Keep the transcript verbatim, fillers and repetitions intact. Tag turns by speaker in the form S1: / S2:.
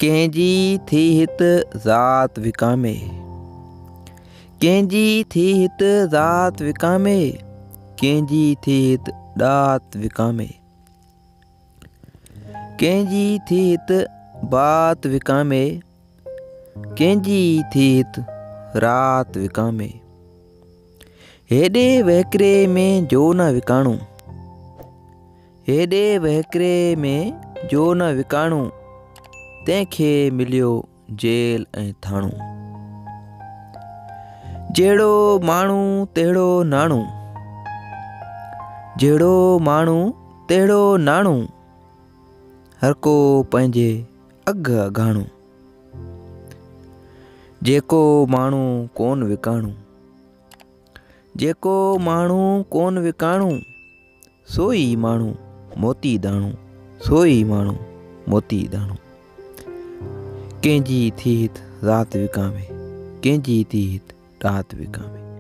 S1: कंहिंजी थी हित ज़ात विकामे, कंहिंजी थी हित ज़ात विकामे, कंहिंजी थी हित ॾात विकामे, कंहिंजी थी हित बात विकामे, कंहिंजी थी हित रात विकामे। हेॾे वहकिरे में जो न विकाणूं, हेॾे वहकिरे में जो न विकाणूं, तंहिंखे मिलियो जेल ऐं थाणो। जहिड़ो माण्हू तहिड़ो नाणो, जहिड़ो माण्हू तहिड़ो नाणो, हर को पंहिंजे अघ अघाणो। जेको माण्हू कोन विकाणूं, जेको माण्हू कोन विकाणूं, सोई माण्हू मोती दाणो, सोई माण्हू मोती दाणो। कंहिंजी थी हित ज़ात विकामे, कंहिंजी थी हित ॾात विकामे।